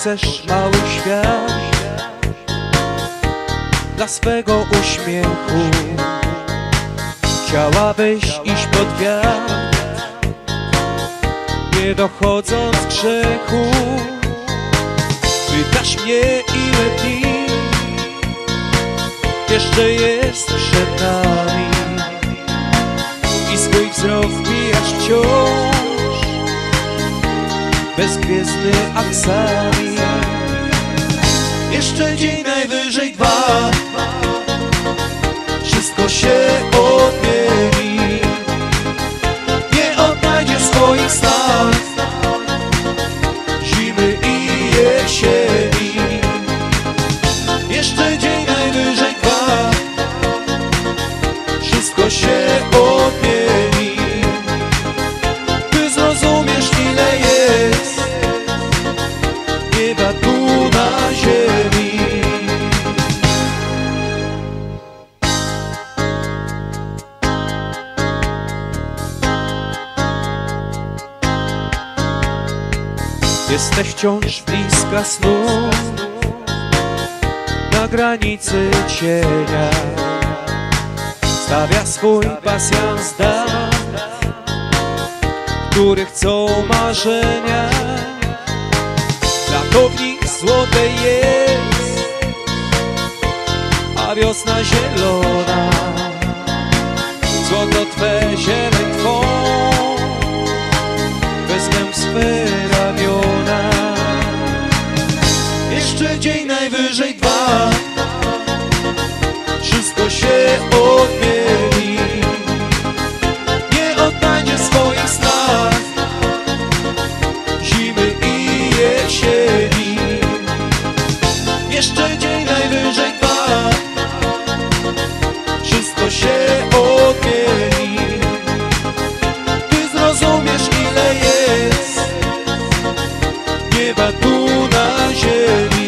chcesz mały świat dla swego uśmiechu. Chciałabyś iść pod wiatr, nie dochodząc grzechu. Pytasz mnie, ile dni jeszcze jest przed nami i swój wzrok wbijasz wciąż bezgwiezdny aksamit. Jeszcze dzień, najwyżej dwa, wszystko się odmieni. Nie odnajdziesz swoich snach zimy i jesieni. Jeszcze dzień, najwyżej dwa, wszystko się odmieni. Ty zrozumiesz, ile jest nieba tu na ziemi. Jesteś wciąż bliska snu, na granicy cienia. Stawia swój pasjans dat, który chcą marzenia. Lato w nich złote jest, a wiosna zielona. Złoto twe, zieleń twą, wezmę swe ramiona. Jeszcze dzień, najwyżej dwa, wszystko się odmieni. Nie odnajdzie swoich snach zimy i jesieni. Jeszcze dzień, najwyżej dwa, wszystko się odmieni. Ty zrozumiesz, ile jest nieba tu na ziemi.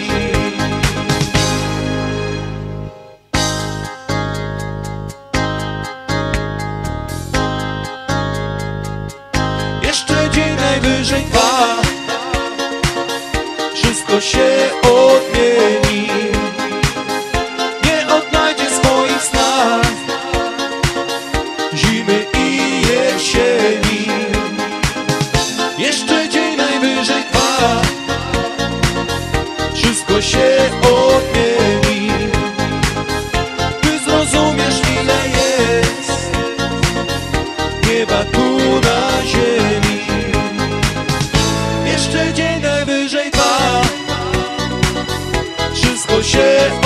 Jeszcze dzień, najwyżej dwa, wszystko się odmieni. Nie odnajdzie swoich snach zimy i jesieni. Jeszcze dzień, najwyżej dwa, wszystko się odmieni. Ty zrozumiesz, ile jest nieba tu na ziemi. Jeszcze dzień, najwyżej dwa, wszystko się